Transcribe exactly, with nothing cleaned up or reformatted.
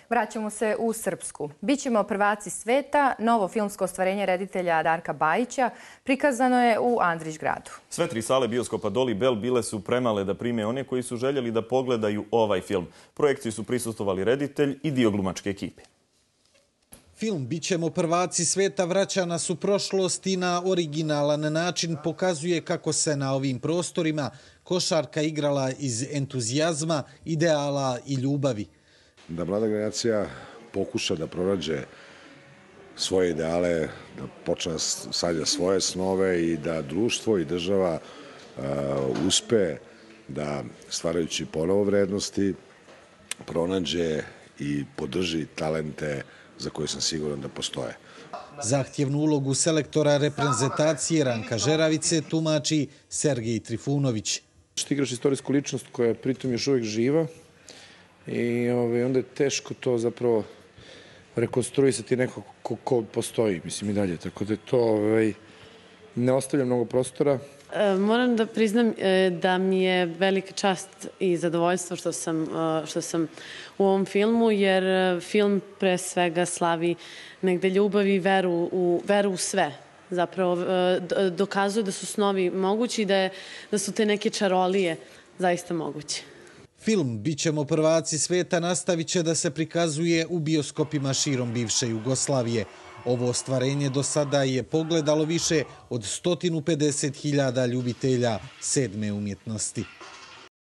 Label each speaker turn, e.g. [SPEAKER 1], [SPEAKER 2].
[SPEAKER 1] Vraćamo se u Srpsku. Bićemo prvaci sveta, novo filmsko ostvarenje reditelja Darka Bajića, prikazano je u Andrićgradu.
[SPEAKER 2] Sve tri sale bioskopa Doli Bell bile su premale da prime one koji su željeli da pogledaju ovaj film. Projekciji su prisustvovali reditelj i dio glumačke ekipe.
[SPEAKER 3] Film Bićemo prvaci sveta vraća nas u prošlost i na originalan način pokazuje kako se na ovim prostorima košarka igrala iz entuzijazma, ideala i ljubavi.
[SPEAKER 4] Da mlada generacija pokuša da pronađe svoje ideale, da počne sadja svoje snove i da društvo i država uh, uspe da, stvarajući ponovo vrednosti, pronađe i podrži talente za koje sam siguran da postoje.
[SPEAKER 3] Zahtjevnu ulogu selektora reprezentacije Ranka Žeravice tumači Sergej Trifunović.
[SPEAKER 5] Ti igraš istorijsku ličnost koja je pritom još uvijek živa i ovaj, onda je teško to zapravo rekonstruisati neko ko, ko postoji, mislim i dalje. Tako da to ovaj, ne ostavlja mnogo prostora.
[SPEAKER 6] E, moram da priznam e, da mi je velika čast i zadovoljstvo što sam, e, što sam u ovom filmu, jer film pre svega slavi negde ljubav i veru u, veru u sve. Zapravo e, dokazuje da su snovi mogući i da, je, da su te neke čarolije zaista moguće.
[SPEAKER 3] Film Bićemo prvaci sveta nastavit će da se prikazuje u bioskopima širom bivše Jugoslavije. Ovo ostvarenje do sada je pogledalo više od sto pedeset hiljada ljubitelja sedme umjetnosti.